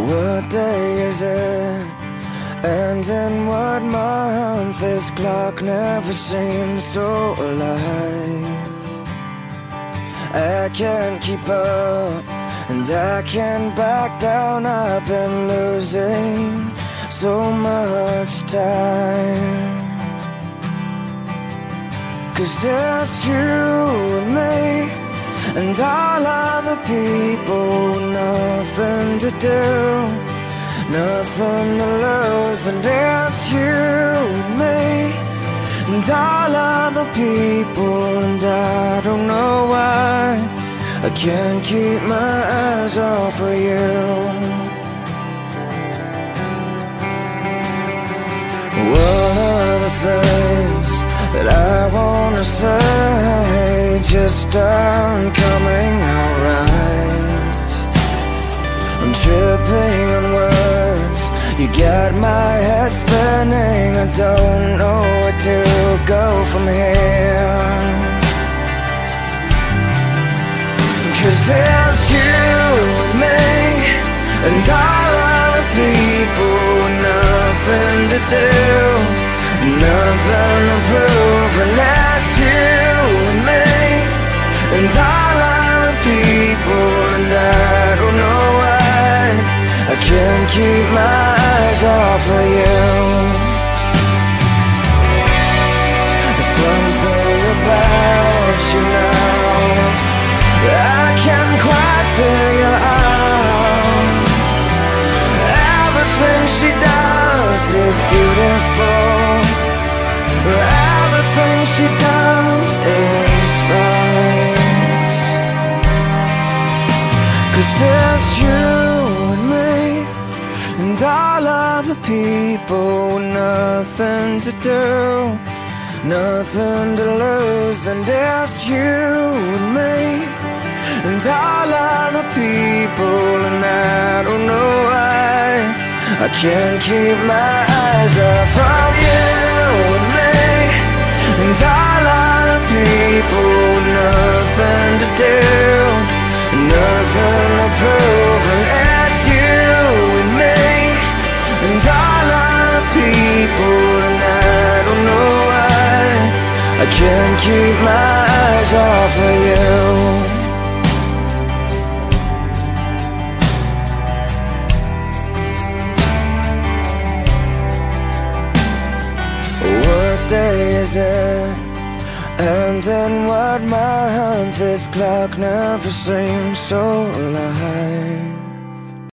What day is it? And in what month? This clock never seems so alive. I can't keep up, and I can't back down. I've been losing so much time. 'Cause it's you and me, and all other people, nothing to do, nothing to lose. And it's you and me, and all other people, and I don't know why I can't keep my eyes off of you. What are the things that I wanna say just aren't coming out right? I'm tripping on words, you got my head spinning. I don't know where to go from here. 'Cause it's you and me, and all other people, nothing to do, nothing to prove. And that's you and me, and all other people, and I don't know why I can't keep my eyes off of you. There's something about you now I can't quite figure out. Everything she does is beautiful, everything she does is right. 'Cause it's you and me, and all other people, nothing to do, nothing to lose. And it's you and me, and all other people, and I don't know why I can't keep my eyes off of you and me, and all other people, nothing to do, nothing to prove. And it's you and me, and all other people, and I don't know why I can't keep my eyes off of you. What day is it? And in what month? This clock never seems so alive.